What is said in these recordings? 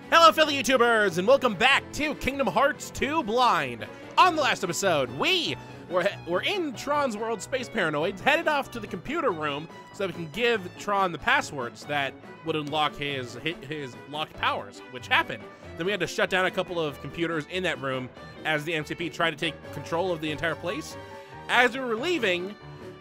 Hello, fellow YouTubers, and welcome back to Kingdom Hearts 2 Blind. On the last episode, we were in Tron's world, Space Paranoids, headed off to the computer room so that we can give Tron the passwords that would unlock his locked powers, which happened. Then we had to shut down a couple of computers in that room as the MCP tried to take control of the entire place. As we were leaving,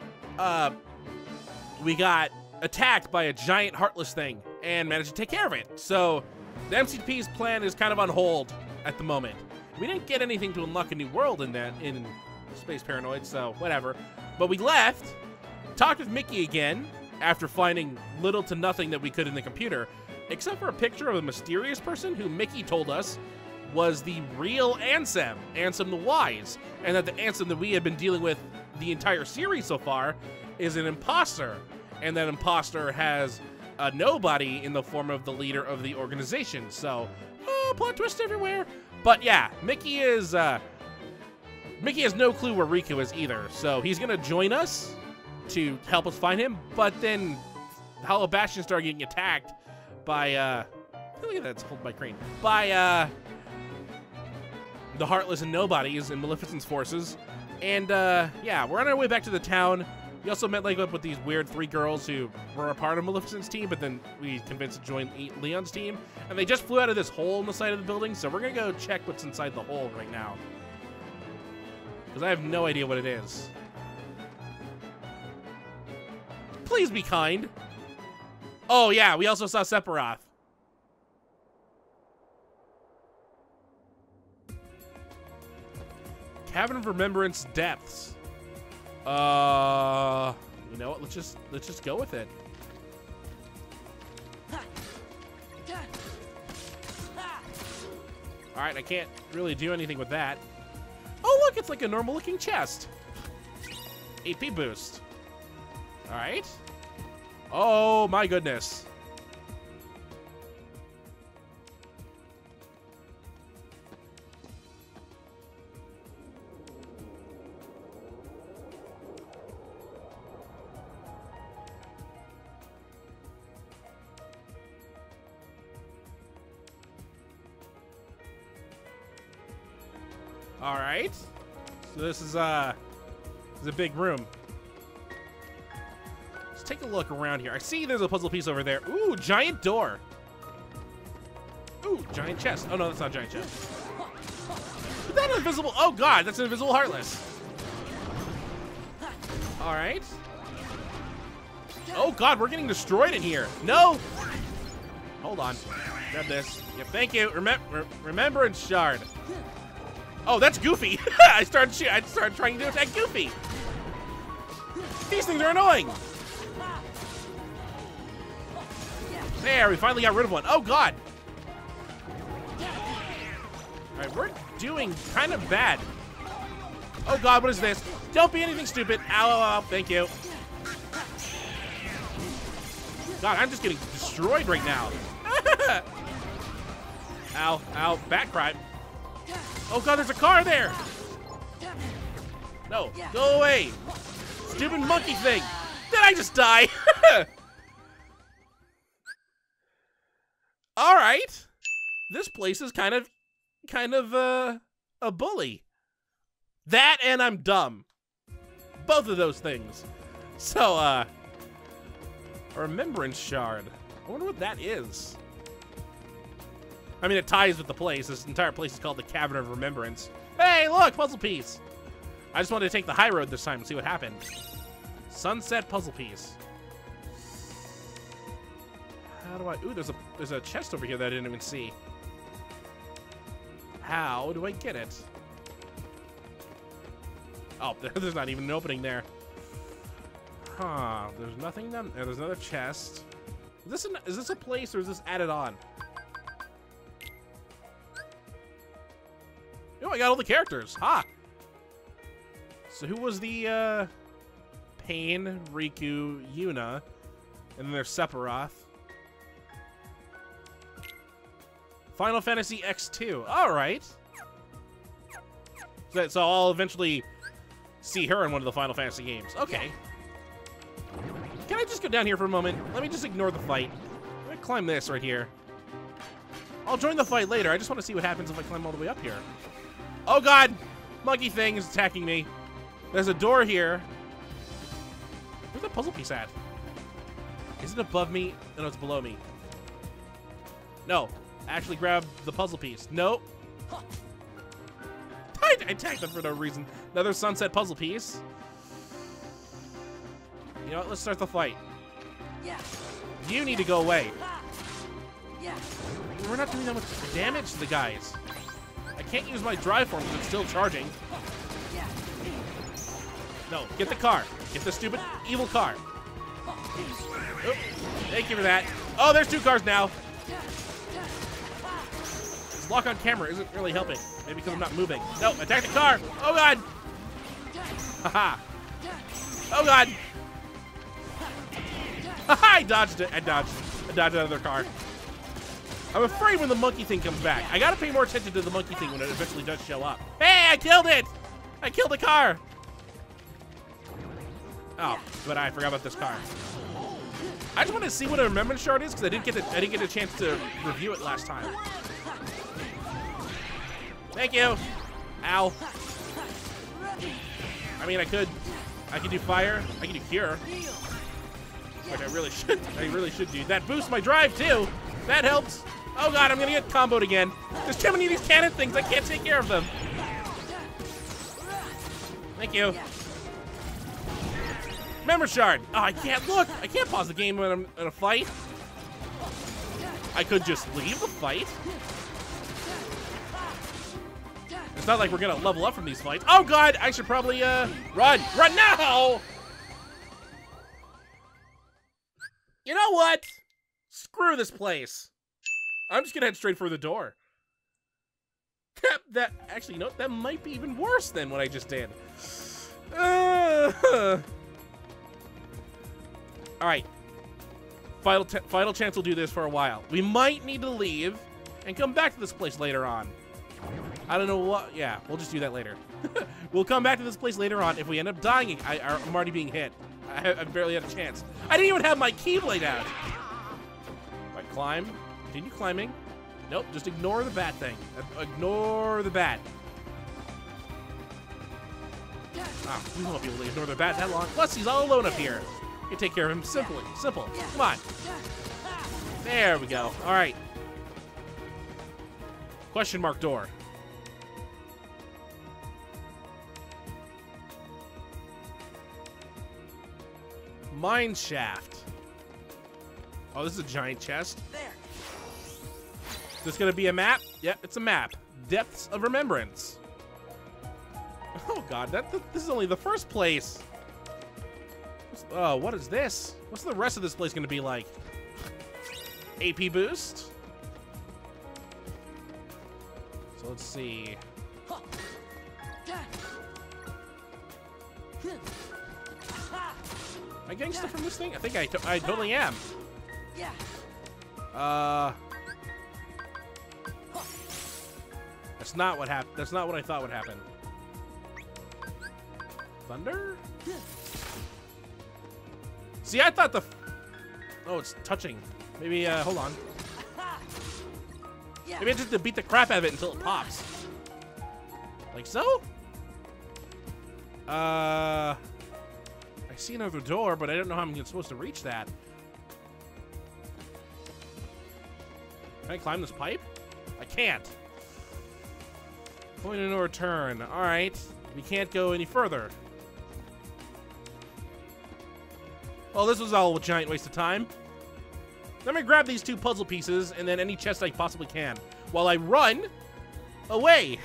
we got attacked by a giant heartless thing and managed to take care of it. So the MCP's plan is kind of on hold at the moment. We didn't get anything to unlock a new world in Space Paranoid, so whatever. But we left, talked with Mickey again after finding little to nothing that we could in the computer, except for a picture of a mysterious person who Mickey told us was the real Ansem the Wise, and that the Ansem that we had been dealing with the entire series so far is an imposter, and that imposter has a nobody in the form of the leader of the organization. So, plot twist everywhere. But yeah, Mickey has no clue where Riku is either. So he's gonna join us to help us find him. But then Hollow Bastion started getting attacked by look at that, it's hold by Crane. By the Heartless and Nobodies and Maleficent's forces. And yeah, we're on our way back to the town. We also met up with these weird 3 girls who were a part of Maleficent's team, but then we convinced to join Leon's team. And they just flew out of this hole in the side of the building, so we're gonna go check what's inside the hole right now. Because I have no idea what it is. Please be kind. Oh yeah, we also saw Sephiroth. Cavern of Remembrance Depths. You know what? Let's just go with it. All right, I can't really do anything with that. Oh, look, it's like a normal-looking chest. AP boost. All right. Oh my goodness. All right, so this is a big room. Let's take a look around here. I see there's a puzzle piece over there. Ooh, giant door. Ooh, giant chest. Oh no, that's not a giant chest. Is that invisible? Oh god, that's an invisible Heartless. All right. Oh god, we're getting destroyed in here. No. Hold on. Grab this. Yeah, thank you. Remembrance shard. Oh, that's Goofy. I started trying to attack Goofy. These things are annoying. There, we finally got rid of one. Oh, God. All right, we're doing kind of bad. Oh, God, what is this? Don't be anything stupid. Ow, ow, ow. Thank you. God, I'm just getting destroyed right now. Ow, ow, bat cry. Oh god, there's a car there! No, go away! Stupid monkey thing! Did I just die? Alright. This place is kind of a bully. That and I'm dumb. Both of those things. So, a remembrance shard. I wonder what that is. I mean, it ties with the place. This entire place is called the Cavern of Remembrance. Hey, look, puzzle piece. I just wanted to take the high road this time and see what happened. Sunset puzzle piece. How do I? Ooh, there's a chest over here that I didn't even see. How do I get it? Oh, there's not even an opening there. Huh? There's nothing down there. There's another chest. Is this a place or is this added on? Oh, I got all the characters. Ha! So who was the, Pain, Riku, Yuna, and then there's Sephiroth. Final Fantasy XIII. All right. So I'll eventually see her in one of the Final Fantasy games. Okay. Can I just go down here for a moment? Let me just ignore the fight. I'm gonna climb this right here. I'll join the fight later. I just want to see what happens if I climb all the way up here. Oh god! Monkey thing is attacking me. There's a door here. Where's the puzzle piece at? Is it above me? No, it's below me. No. Actually grab the puzzle piece. Nope. I attacked them for no reason. Another sunset puzzle piece. You know what? Let's start the fight. You need to go away. We're not doing that much damage to the guys. I can't use my drive form because it's still charging. No, get the car. Get the stupid evil car. Oh, thank you for that. Oh, there's 2 cars now. This lock on camera isn't really helping. Maybe because I'm not moving. No, attack the car. Oh god. Haha. Oh god. Haha, I dodged it. I dodged out of their car. I'm afraid when the monkey thing comes back. I gotta pay more attention to the monkey thing when it eventually does show up. Hey, I killed it! I killed the car! Oh, but I forgot about this car. I just want to see what a remembrance shard is because I didn't get a chance to review it last time. Thank you. Ow. I mean, I could do fire. I could do cure. Which I really should do. That boosts my drive too. That helps. Oh god, I'm gonna get comboed again. There's too many of these cannon things. I can't take care of them. Thank you. Memory shard. Oh, I can't look. I can't pause the game when I'm in a fight. I could just leave the fight. It's not like we're gonna level up from these fights. Oh god, I should probably run now. You know what? Screw this place. I'm just gonna head straight for the door. That actually, you know, that might be even worse than what I just did. All right. Final chance we'll do this for a while. We might need to leave and come back to this place later on. I don't know what. Yeah, we'll just do that later. We'll come back to this place later on if we end up dying. I'm already being hit. I barely had a chance. I didn't even have my keyblade out. Right, climb. Continue climbing. Nope, just ignore the bat thing. Ignore the bat. Oh, we won't be able to ignore the bat that long. Plus, he's all alone up here. You take care of him simply. Simple. Come on. There we go. All right. Question mark door. Mine shaft. Oh, this is a giant chest. There. Is this gonna be a map? Yep, it's a map. Depths of Remembrance. Oh god, this is only the first place. Oh, what is this? What's the rest of this place gonna be like? AP boost. So let's see. Am I getting stuff from this thing? I think I totally am. That's not what happened. That's not what I thought would happen. Thunder? See, I thought oh, it's touching. Maybe, hold on. Maybe I just have to beat the crap out of it until it pops. Like so? I see another door, but I don't know how I'm supposed to reach that. Can I climb this pipe? I can't. Point of no return. All right. We can't go any further. Well, this was all a giant waste of time. Let me grab these 2 puzzle pieces and then any chest I possibly can while I run away.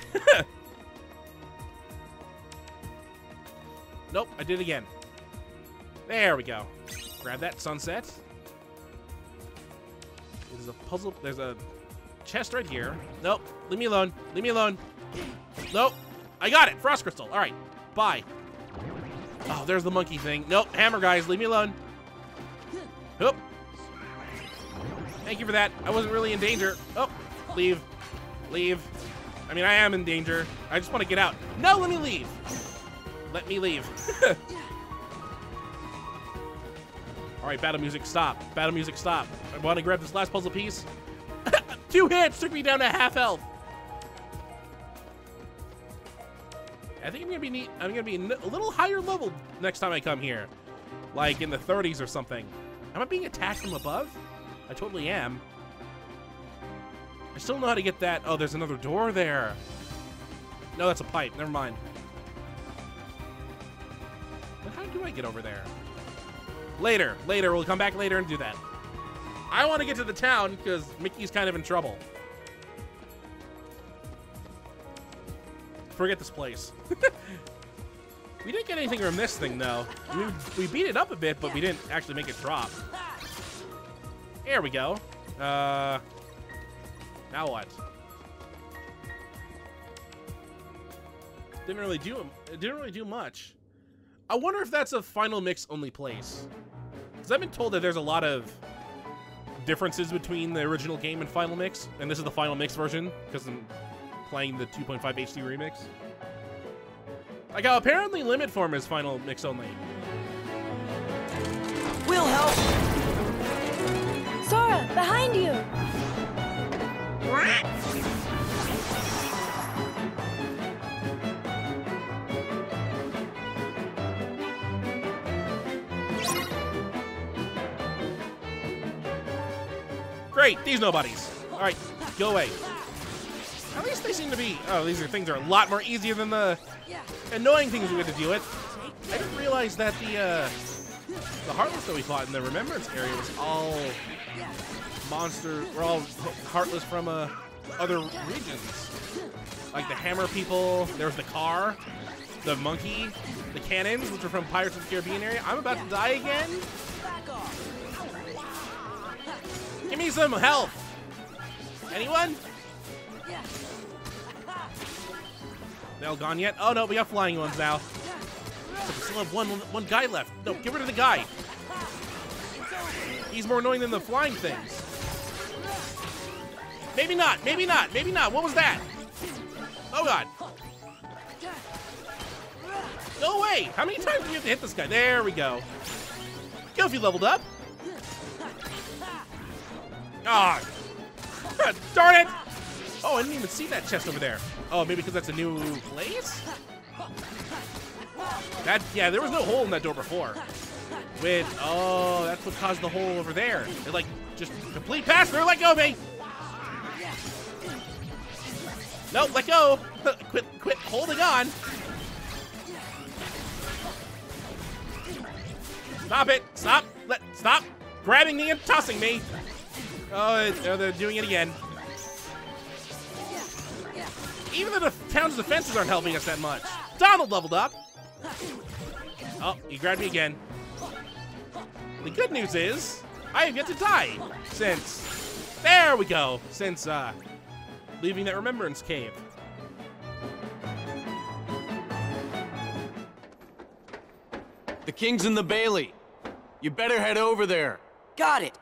Nope, I did it again. There we go. Grab that sunset. There's a puzzle. There's a chest right here. Nope. Leave me alone. Leave me alone. Nope. I got it. Frost crystal. All right. Bye. Oh, there's the monkey thing. Nope. Hammer guys. Leave me alone. Oop. Thank you for that. I wasn't really in danger. Oh, leave. Leave. I mean, I am in danger. I just want to get out. No, let me leave. Let me leave. All right, battle music, stop. Battle music, stop. I want to grab this last puzzle piece. 2 hits took me down to half health. I think I'm gonna be a little higher level next time I come here, like in the 30s or something. Am I being attacked from above? I totally am. I still don't know how to get that. Oh, there's another door there. No, that's a pipe. Never mind. But how do I get over there? Later. We'll come back later and do that. I want to get to the town because Mickey's kind of in trouble. Forget this place. We didn't get anything from this thing, though. We beat it up a bit, but we didn't actually make it drop. There we go. Now what? It didn't really do much. I wonder if that's a final mix only place. Because I've been told that there's a lot of differences between the original game and final mix, and this is the final mix version because I'm playing the 2.5 HD remix. Like how apparently limit form is final mix only. We'll help. Sora, behind you. Great, these nobodies. All right, go away. At least they seem to be. Oh, these things are a lot more easier than the annoying things we had to deal with. I didn't realize that the Heartless that we fought in the Remembrance area was all monsters. We're all Heartless from other regions. Like the Hammer people. There's the car, the monkey, the cannons, which are from Pirates of the Caribbean area. I'm about to die again. Give me some health. Anyone? They all gone yet? Oh no, we got flying ones now. So we still have one guy left. No, get rid of the guy. He's more annoying than the flying things. Maybe not. What was that? Oh god. Go away. How many times do we have to hit this guy? There we go. Kill if you leveled up. Ah, darn it! Oh, I didn't even see that chest over there. Oh, maybe because that's a new place? Yeah, there was no hole in that door before. Oh, that's what caused the hole over there. It like just complete pass through. Let go of me. No, let go. Quit holding on. Stop it. Stop grabbing me and tossing me. Oh, they're doing it again. Even though the town's defenses aren't helping us that much. Donald leveled up. Oh, he grabbed me again. The good news is, I have yet to die since, there we go, since leaving that Remembrance Cave. The king's in the Bailey. You better head over there. Got it.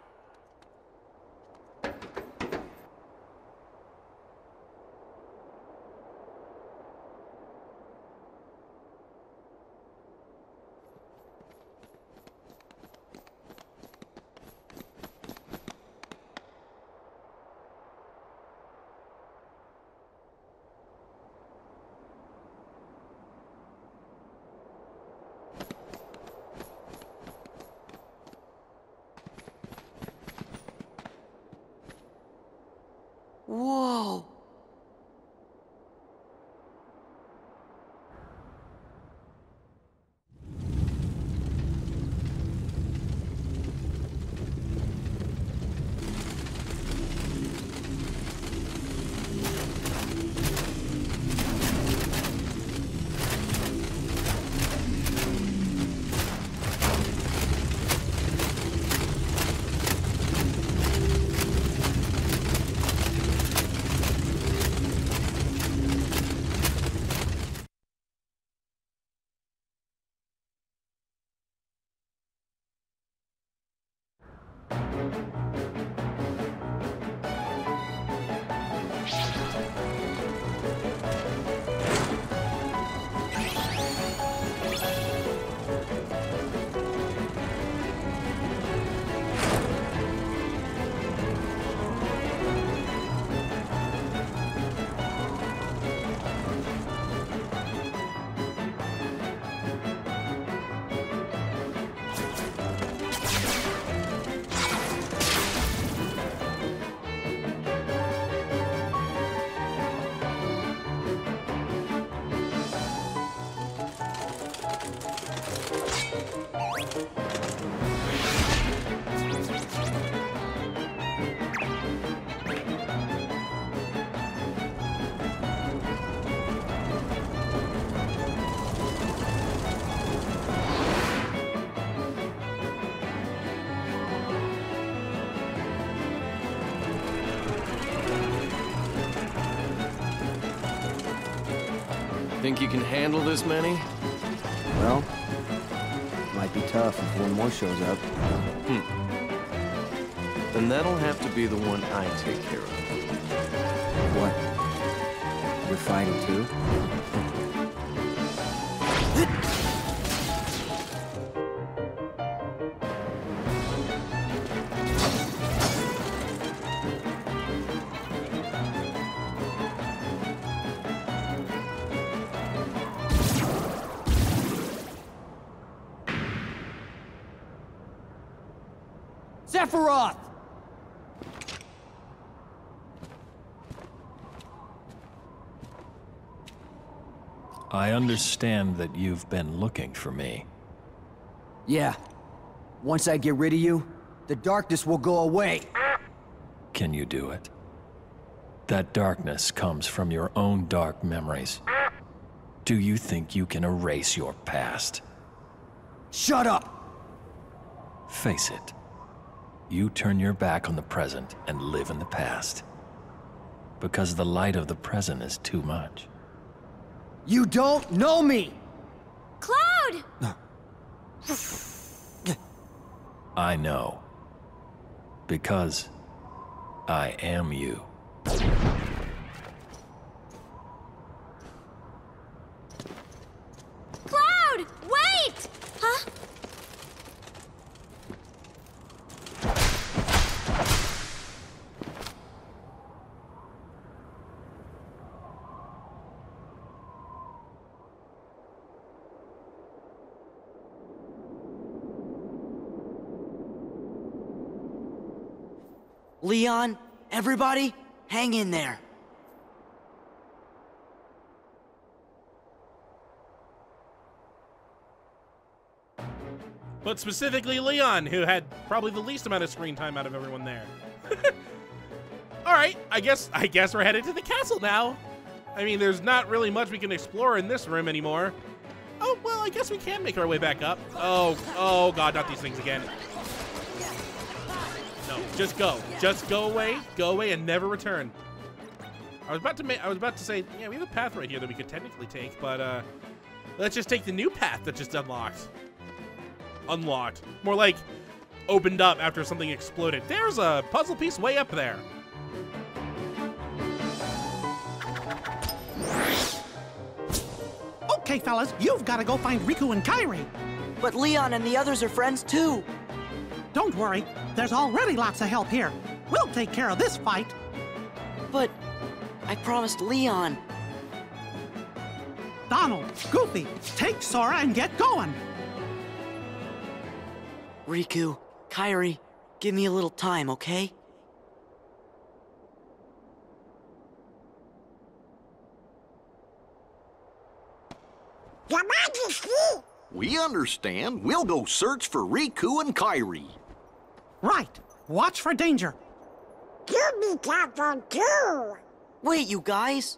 Whoa. Think you can handle this many? Well, might be tough if one more shows up. Then that'll have to be the one I take care of. What? You're fighting too? Sephiroth! I understand that you've been looking for me. Yeah. Once I get rid of you, the darkness will go away. Can you do it? That darkness comes from your own dark memories. Do you think you can erase your past? Shut up! Face it. You turn your back on the present and live in the past. Because the light of the present is too much. You don't know me! Cloud! I know. Because I am you. Cloud! Wait! Huh? Leon, everybody, hang in there. But specifically Leon, who had probably the least amount of screen time out of everyone there. All right, I guess we're headed to the castle now. I mean, there's not really much we can explore in this room anymore. Oh, well, I guess we can make our way back up. Oh God, not these things again. No, just go. Just go away and never return. I was about to say, yeah, we have a path right here that we could technically take, but let's just take the new path that just unlocked. More like opened up after something exploded. There's a puzzle piece way up there. Okay, fellas, you've got to go find Riku and Kairi. But Leon and the others are friends too. Don't worry, there's already lots of help here. We'll take care of this fight. But I promised Leon. Donald, Goofy, take Sora and get going. Riku, Kairi, give me a little time, okay? Your Majesty! We understand. We'll go search for Riku and Kairi. Right. Watch for danger. You be careful too! Wait, you guys.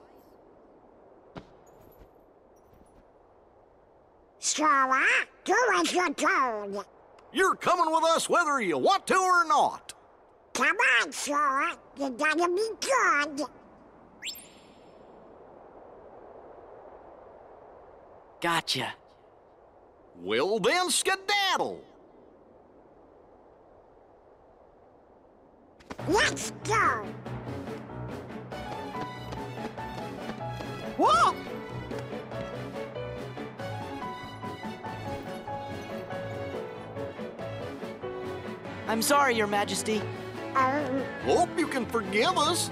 Sora, do as you're told. You're coming with us whether you want to or not. Come on, Sora. You gotta be good. Gotcha. Well then, skedaddle. Let's go. Whoa! I'm sorry, Your Majesty. Hope you can forgive us.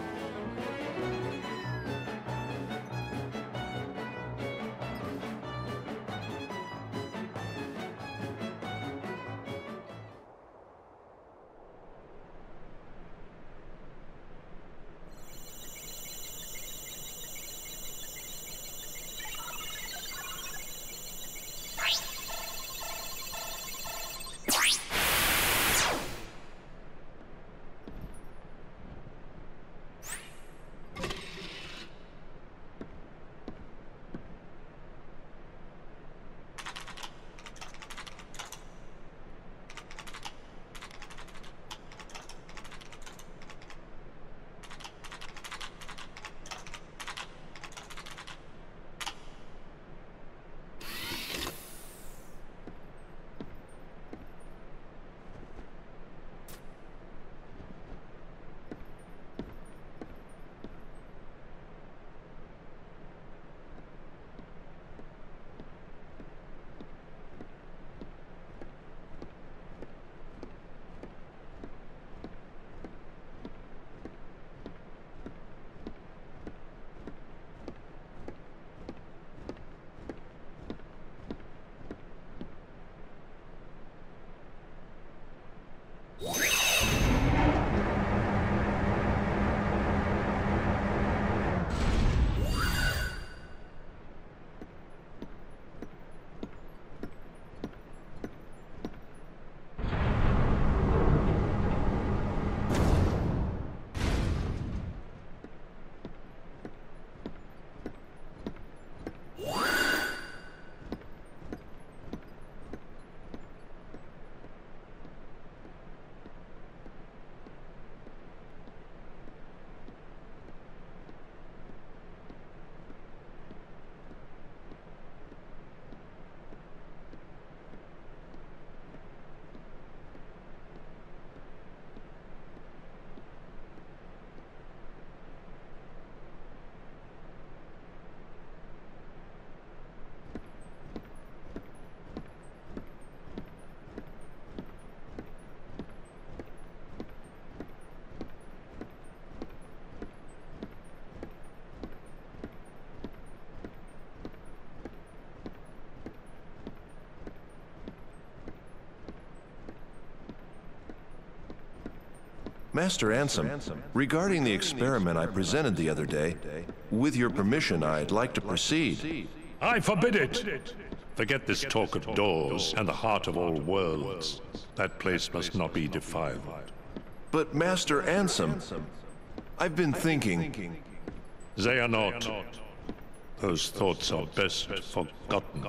Master Ansem, regarding the experiment I presented the other day, with your permission, I'd like to proceed. I forbid it! Forget this talk of doors and the heart of all worlds. That place must not be defiled. But Master Ansem, I've been thinking... They are not. Those thoughts are best forgotten.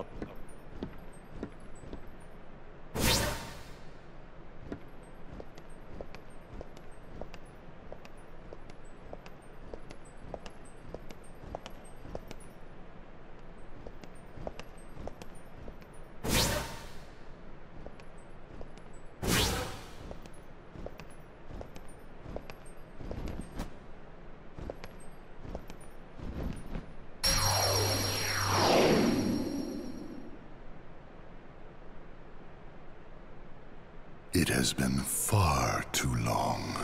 It has been far too long,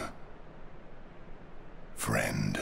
friend.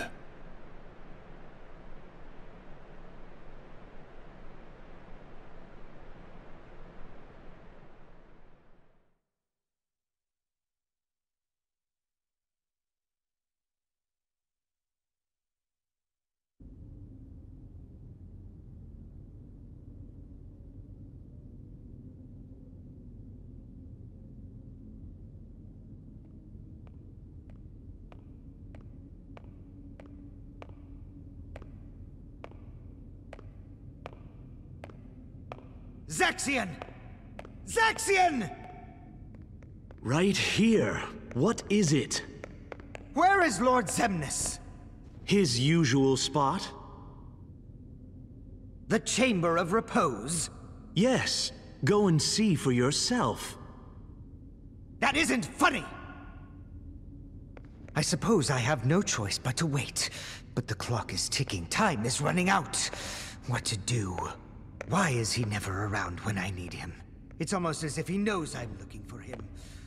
XIII! XIII! Right here. What is it? Where is Lord Xemnas? His usual spot? The Chamber of Repose? Yes. Go and see for yourself. That isn't funny! I suppose I have no choice but to wait. But the clock is ticking. Time is running out. What to do? Why is he never around when I need him? It's almost as if he knows I'm looking for him.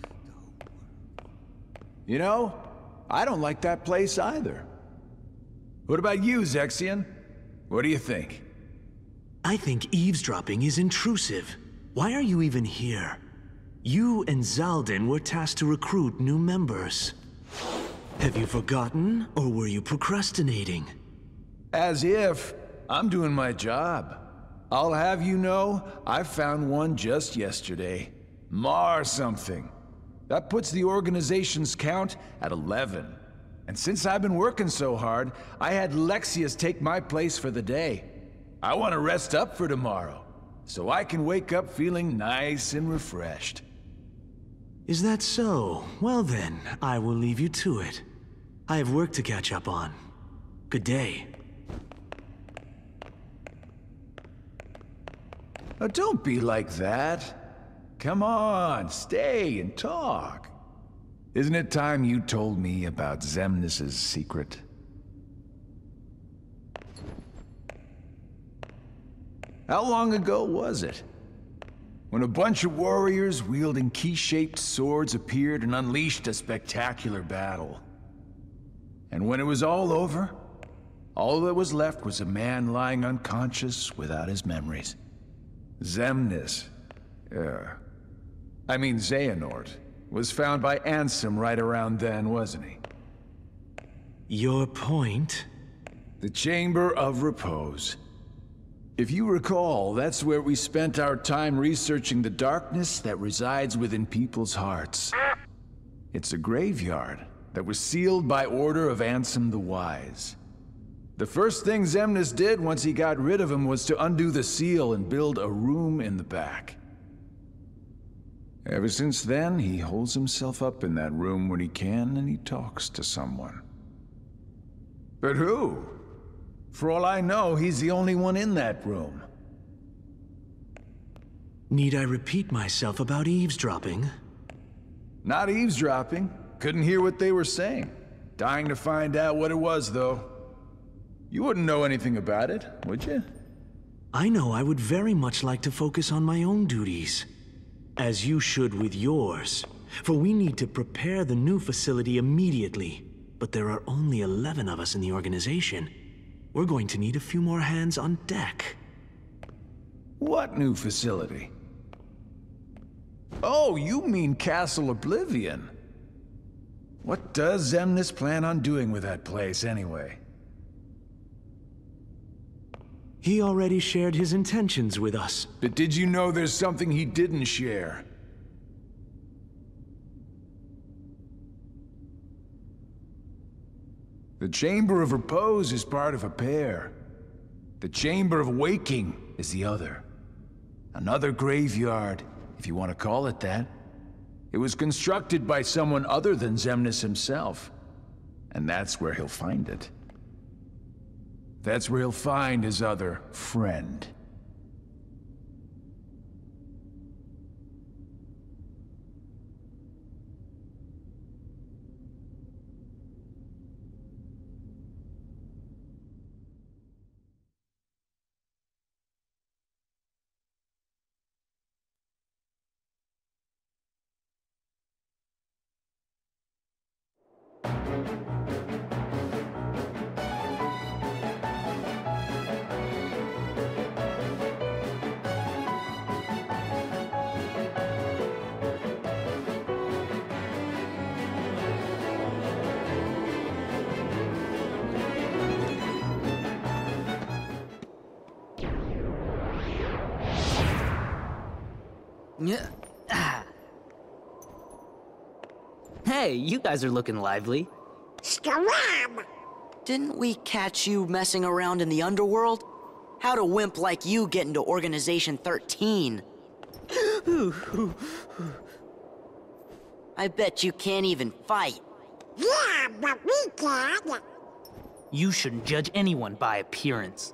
You know, I don't like that place either. What about you, XIII? What do you think? I think eavesdropping is intrusive. Why are you even here? You and Xaldin were tasked to recruit new members. Have you forgotten, or were you procrastinating? As if. I'm doing my job. I'll have you know, I found one just yesterday. Mar something. That puts the organization's count at 11. And since I've been working so hard, I had Lexius take my place for the day. I want to rest up for tomorrow, so I can wake up feeling nice and refreshed. Is that so? Well then, I will leave you to it. I have work to catch up on. Good day. Oh, don't be like that. Come on, stay and talk. Isn't it time you told me about Xemnas' secret? How long ago was it? When a bunch of warriors wielding key-shaped swords appeared and unleashed a spectacular battle. And when it was all over, all that was left was a man lying unconscious without his memories. Xemnas, Xehanort, was found by Ansem right around then, wasn't he? Your point? The Chamber of Repose. If you recall, that's where we spent our time researching the darkness that resides within people's hearts. It's a graveyard that was sealed by order of Ansem the Wise. The first thing Xemnas did once he got rid of him was to undo the seal and build a room in the back. Ever since then, he holds himself up in that room when he can and he talks to someone. But who? For all I know, he's the only one in that room. Need I repeat myself about eavesdropping? Not eavesdropping. Couldn't hear what they were saying. Dying to find out what it was, though. You wouldn't know anything about it, would you? I know I would very much like to focus on my own duties. As you should with yours. For we need to prepare the new facility immediately. But there are only 11 of us in the organization. We're going to need a few more hands on deck. What new facility? Oh, you mean Castle Oblivion. What does Xemnas plan on doing with that place, anyway? He already shared his intentions with us. But did you know there's something he didn't share? The Chamber of Repose is part of a pair. The Chamber of Waking is the other. Another graveyard, if you want to call it that. It was constructed by someone other than Xemnas himself. And that's where he'll find it. That's where he'll find his other friend. Hey, you guys are looking lively. Scram! Didn't we catch you messing around in the underworld? How'd a wimp like you get into Organization 13? I bet you can't even fight. Yeah, but we can. You shouldn't judge anyone by appearance.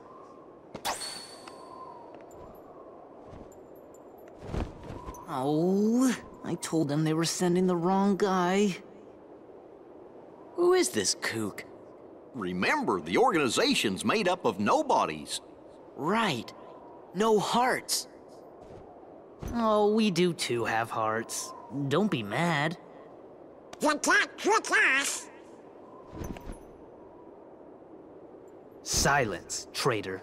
Oh, I told them they were sending the wrong guy. Who is this kook? Remember, the organization's made up of nobodies. Right. No hearts. Oh, we do too have hearts. Don't be mad. You can't trick us. Silence, traitor.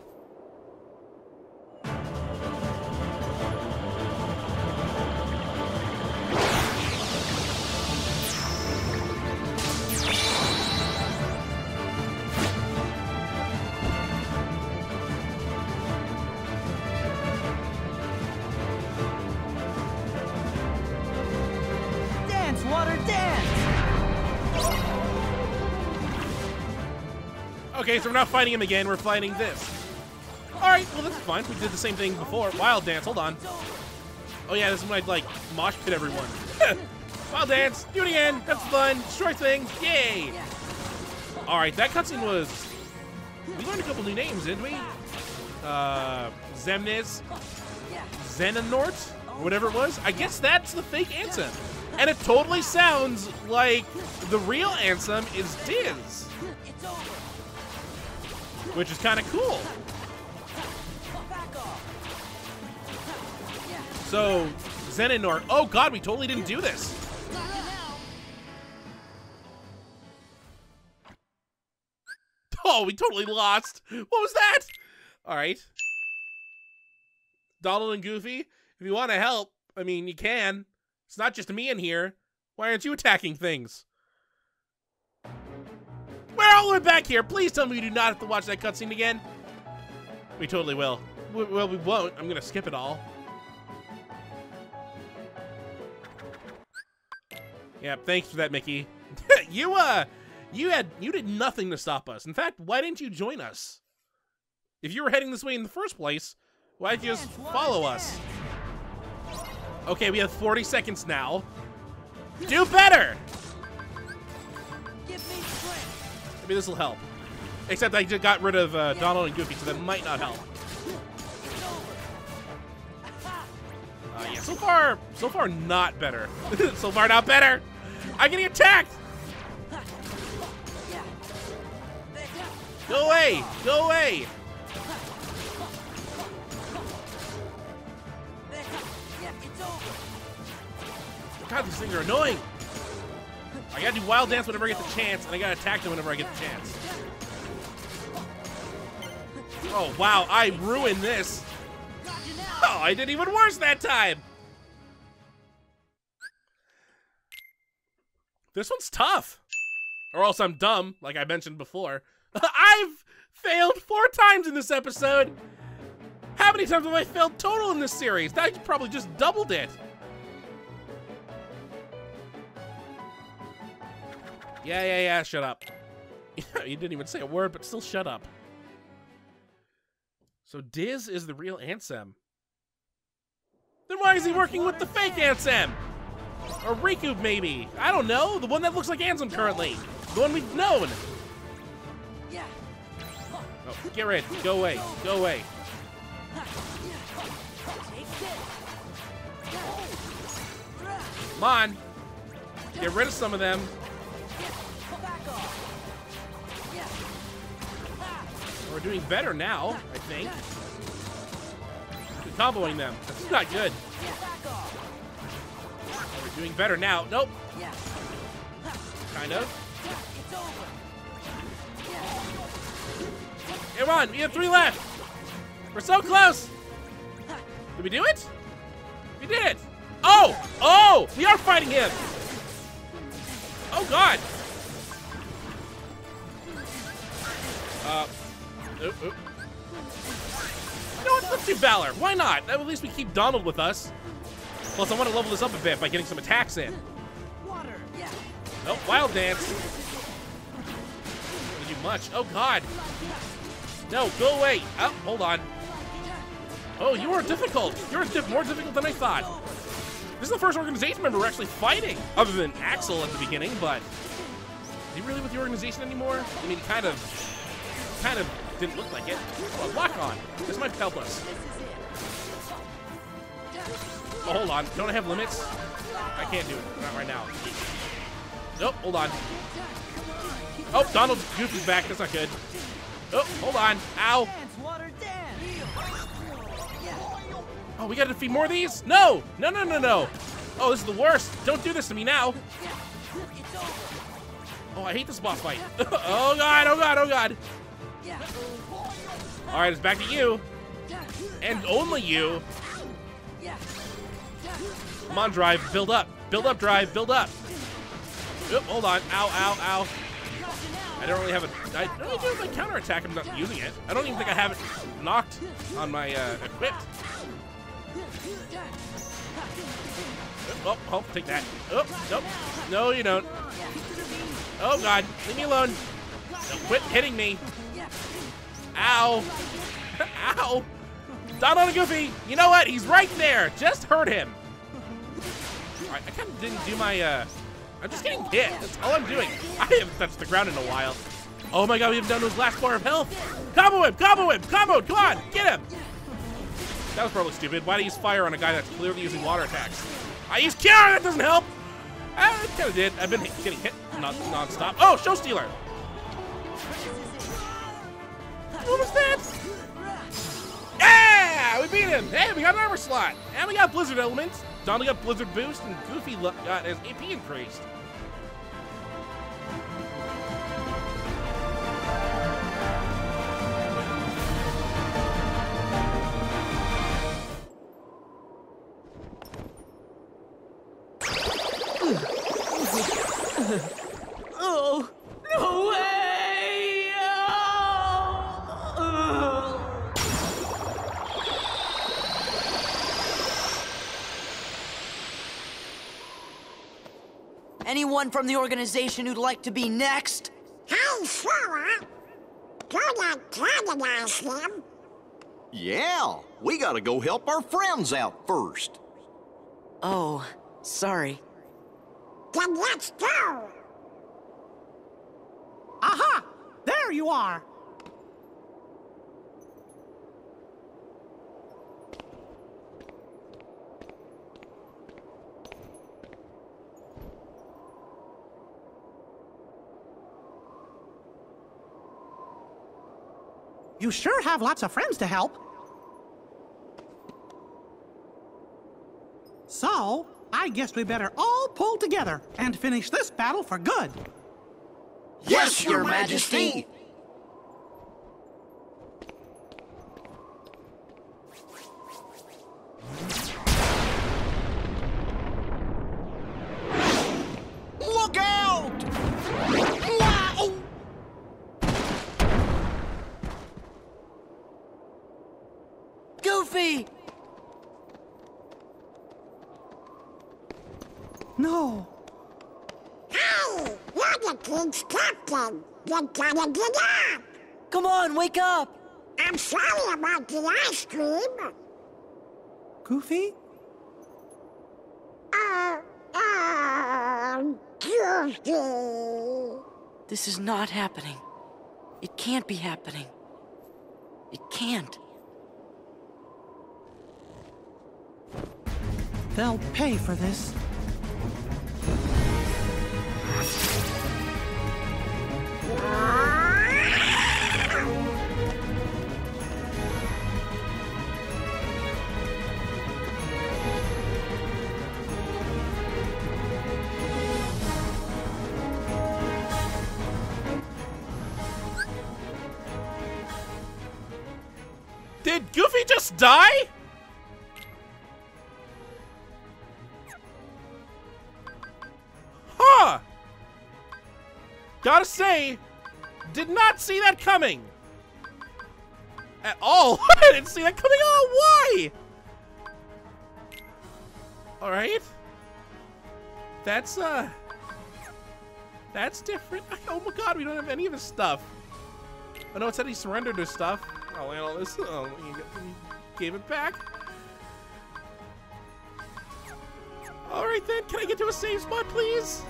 Okay, so we're not fighting him again, we're fighting this. Alright, well that's fine. We did the same thing before. Wild Dance, hold on. Oh yeah, this is when I'd like mosh pit everyone. Wild Dance, do it again, that's fun. Destroy things, yay! Alright, that cutscene was... We learned a couple new names, didn't we? Xemnas, Xenonort, or whatever it was. I guess that's the fake Ansem. And it totally sounds like the real Ansem is Diz. Which is kind of cool. So, Xenonort. Oh god, we totally didn't do this. Oh, we totally lost. What was that? Alright. Donald and Goofy, if you want to help, I mean, you can. It's not just me in here. Why aren't you attacking things? We're all the way back here. Please tell me we do not have to watch that cutscene again. We totally will. Well, we won't. I'm gonna skip it all. Yeah, thanks for that, Mickey. You did nothing to stop us. In fact, why didn't you join us? If you were heading this way in the first place, why didn't you just follow us? Okay, we have 40 seconds now. Do better! Maybe this will help. Except I just got rid of Donald and Goofy, so that might not help. Yeah, so far not better. So far not better. I'm getting attacked. Go away! Go away! God, these things are annoying. I gotta do Wild Dance whenever I get the chance, and I gotta attack them whenever I get the chance. Oh, wow, I ruined this. Oh, I did even worse that time. This one's tough. Or else I'm dumb, like I mentioned before. I've failed 4 times in this episode. How many times have I failed total in this series? That probably just doubled it. Yeah, shut up. You didn't even say a word, but still shut up. So Diz is the real Ansem. Then why is he working with the fake Ansem? Or Riku, maybe. I don't know. The one that looks like Ansem currently. The one we've known. Oh, get rid. Go away. Go away. Come on. Get rid of some of them. We're doing better now, I think. We're comboing them. This is not good. We're doing better now. Nope. Kind of. Come on, we have 3 left. We're so close. Did we do it? We did it. Oh, we are fighting him. Oh God. You know what? Let's do Valor. Why not? At least we keep Donald with us. Plus, I want to level this up a bit by getting some attacks in. Oh, Wild Dance. Doesn't do much. Oh God. No, go away. Oh, hold on. Oh, you are difficult. You're more difficult than I thought. This is the first organization member we're actually fighting, other than Axel at the beginning, but is he really with the organization anymore? I mean, kind of didn't look like it. Oh, lock on. This might help us. Oh, hold on. Don't I have limits? I can't do it. Not right now. Nope, hold on. Oh, Donald's Goofy's back. That's not good. Oh, hold on. Ow. Oh, we gotta defeat more of these? No! No. Oh, this is the worst. Don't do this to me now. Oh, I hate this boss fight. Oh God. All right, it's back to you. And only you. Come on, Drive. Build up. Build up, Drive. Build up. Oop, hold on. Ow. I don't really have a... I do have my counterattack. I'm not using it. I don't even think I have it knocked on my equipped. Oh, take that. Oh, nope. No, you don't. Oh, God. Leave me alone. No, quit hitting me. Ow. Ow. Donald and Goofy. You know what? He's right there. Just hurt him. All right, I kind of didn't do my... I'm just getting hit. That's all I'm doing. I haven't touched the ground in a while. Oh my God, we haven't done his last bar of health. Combo him. Come on, get him. That was probably stupid. Why do you use fire on a guy that's clearly using water attacks? I use Cure, that doesn't help. It kind of did. I've been getting hit non-stop. Oh, Show Stealer. What was that? Yeah, we beat him. Hey, we got an armor slot. And we got Blizzard elements. Donald got Blizzard boost, and Goofy got his AP increased. Oh, no way! Anyone from the organization who'd like to be next? Hey, Sora! Gonna antagonize him? Yeah, we gotta go help our friends out first. Oh, sorry. Then let's go! Aha! There you are! You sure have lots of friends to help. So, I guess we better all pull together and finish this battle for good. Yes, Your Majesty! Look out! Goofy! No. Hey, you're the king's captain. You gotta get up. Come on, wake up! I'm sorry about the ice cream. Goofy? Goofy. This is not happening. It can't be happening. It can't. They'll pay for this. Did Goofy just die? Huh! Gotta say, did not see that coming. At all. I didn't see that coming at all. Why? Alright. That's different. Oh my god, we don't have any of his stuff. Oh no, it said he surrendered his stuff. I'll handle this. Oh, he gave it back. Alright then, can I get to a safe spot, please?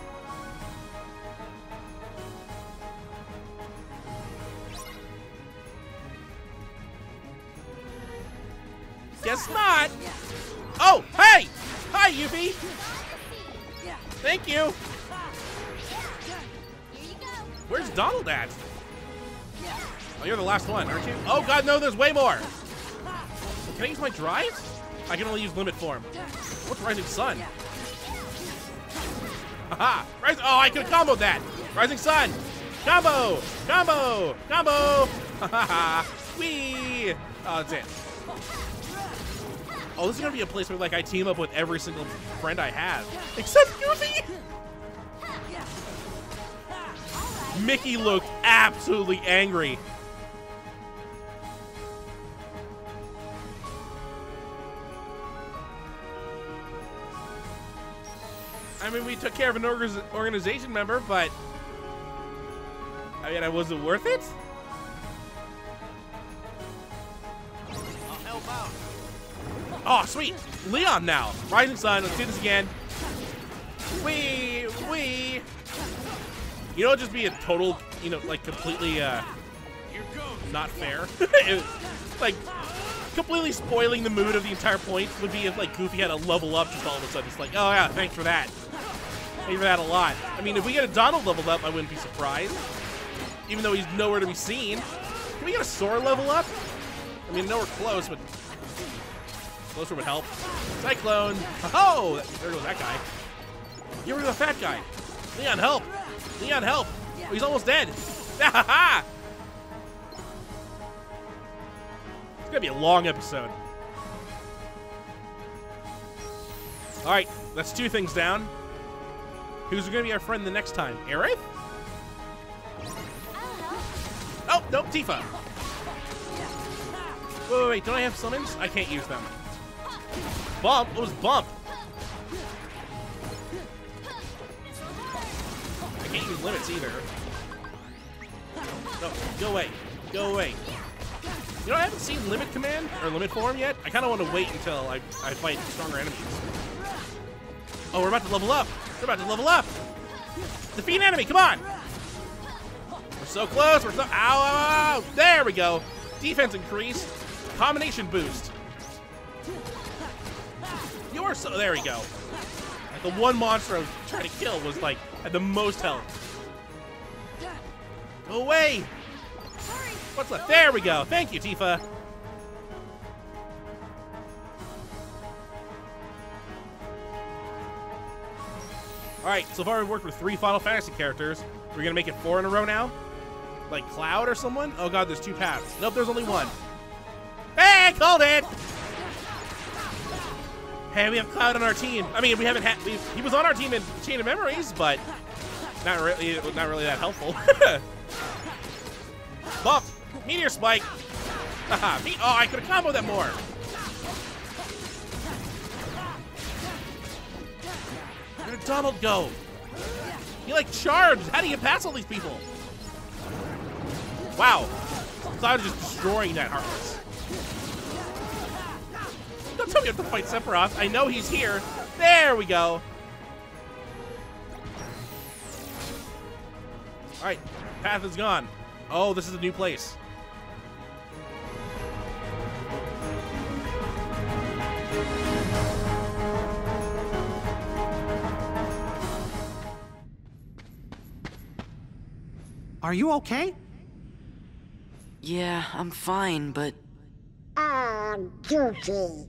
Guess not. Oh, hey! Hi, Yuffie! Thank you! Where's Donald at? Oh, you're the last one, aren't you? Oh god, no, there's way more! Can I use my drive? I can only use limit form. What's Rising Sun? Haha! Oh, I could have comboed that! Rising Sun! Combo! Combo! Combo! Haha! Whee! Oh, that's it. Oh, this is gonna be a place where, like, I team up with every single friend I have. Except Goofy! Mickey looked absolutely angry. I mean, we took care of an organization member, but... I mean, was it worth it? I'll help out. Oh, sweet! Leon now! Rising Sun, let's do this again. Wee! Wee! You know, it'd just be a total, you know, like, completely, not fair. Like, completely spoiling the mood of the entire point would be if, like, Goofy had to level up just all of a sudden. It's like, oh yeah, thanks for that. Thank you for that a lot. I mean, if we get a Donald leveled up, I wouldn't be surprised. Even though he's nowhere to be seen. Can we get a Sora level up? I mean, I know we're close, but closer would help. Cyclone. Oh, there goes that guy. Get rid of the fat guy. Leon, help. Leon, help. Oh, he's almost dead. It's gonna be a long episode. All right, that's 2 things down. Who's gonna be our friend the next time? Aerith? Oh, nope, Tifa. Wait, don't I have summons? I can't use them. Bump? What was Bump? I can't use limits either. No, go away. Go away. You know, I haven't seen Limit Command, or Limit Form yet. I kind of want to wait until I fight stronger enemies. Oh, we're about to level up. We're about to level up. Defeat an enemy, come on. We're so close, we're so, ow, ow, ow. There we go. Defense increase. Combination boost. You're so, there we go. Like the one monster I was trying to kill was like, had the most health. Go away. What's left? There we go. Thank you, Tifa. Alright, so far we've worked with 3 Final Fantasy characters. We're gonna make it 4 in a row now? Like Cloud or someone? Oh god, there's 2 paths. Nope, there's only 1. Hey, called it! Hey, we have Cloud on our team. I mean, we haven't had, he was on our team in Chain of Memories, but not really that helpful. Bump! Meteor Spike! Haha, oh, I could have comboed that more. Where did Donald go? He like charged. How do you pass all these people? Wow. Cloud is just destroying that Heartless. Don't tell me you have to fight Sephiroth. I know he's here. There we go. All right, path is gone. Oh, this is a new place. Are you okay? Yeah, I'm fine, but... Oh, Goofy.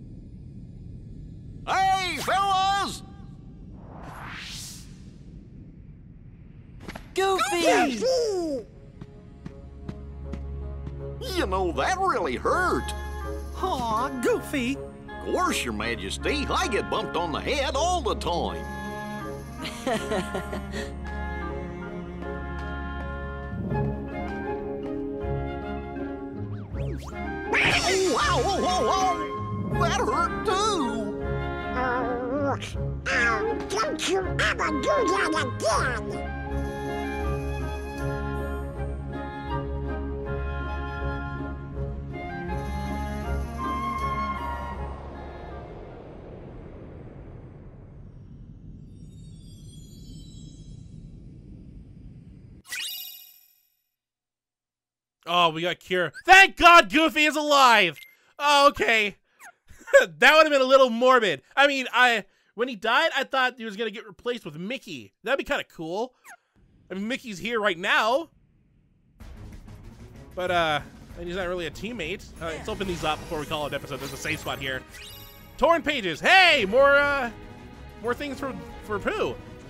Hey, fellas! Goofy! You know, that really hurt. Aw, Goofy. Of course, Your Majesty. I get bumped on the head all the time. Oh, ow, oh, oh, oh. That hurt too. Oh, don't you ever do that again. Oh, we got Cure. Thank God Goofy is alive! Oh, okay. That would have been a little morbid. I mean, when he died, I thought he was going to get replaced with Mickey. That'd be kind of cool. I mean, Mickey's here right now. But, and he's not really a teammate. Let's open these up before we call it an episode. There's a safe spot here. Torn pages. Hey, more things for Pooh.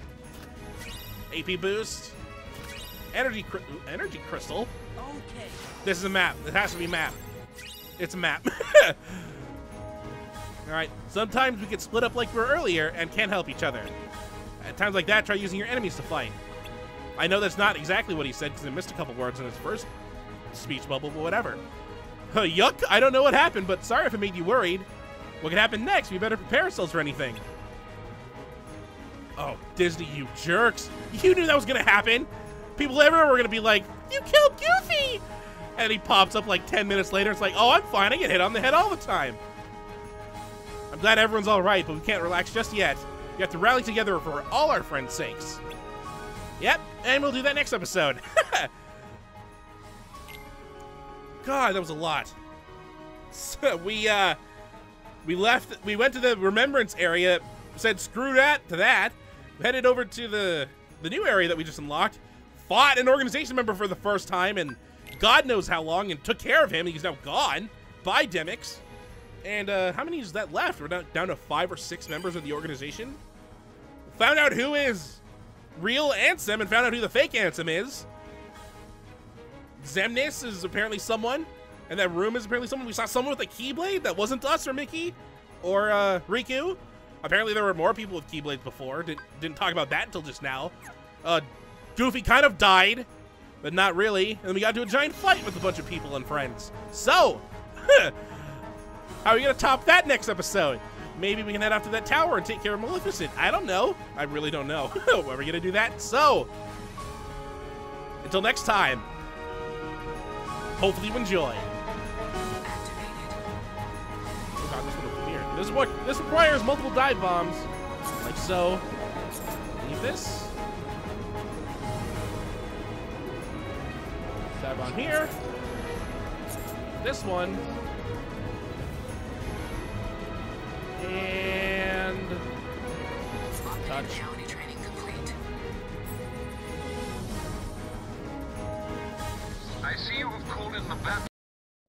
AP boost. Energy crystal. Okay. This is a map. It has to be a map. It's a map. Alright, sometimes we get split up like we were earlier and can't help each other. At times like that, try using your enemies to fight. I know that's not exactly what he said because I missed a couple words in his first speech bubble, but whatever. Yuck, I don't know what happened, but sorry if it made you worried. What could happen next? We better prepare ourselves for anything. Oh, Disney, you jerks. You knew that was going to happen. People everywhere were going to be like, you killed Goofy! And he pops up like 10 minutes later. It's like, oh, I'm fine. I get hit on the head all the time. I'm glad everyone's all right, but we can't relax just yet. We have to rally together for all our friends' sakes. Yep, and we'll do that next episode. God, that was a lot. So we went to the remembrance area, said screw that to that, we headed over to the new area that we just unlocked, fought an organization member for the first time and God knows how long, and took care of him. He's now gone. Bye, Demyx. And how many is that left? We're down to 5 or 6 members of the organization. Found out who is real Ansem and found out who the fake Ansem is. Demyx is apparently someone, and that room is apparently someone. We saw someone with a Keyblade that wasn't us or Mickey or Riku. Apparently there were more people with Keyblades before. Didn't talk about that until just now. Goofy kind of died, but not really. And then we got into a giant fight with a bunch of people and friends. So, how are we gonna top that next episode? Maybe we can head out to that tower and take care of Maleficent. I don't know. I really don't know. Are we gonna do that? So, until next time, hopefully you enjoy. Oh God, this one will appear. This requires multiple dive bombs, like so. Leave this. Dive on here. This one. And touch. I see you have called in the bat.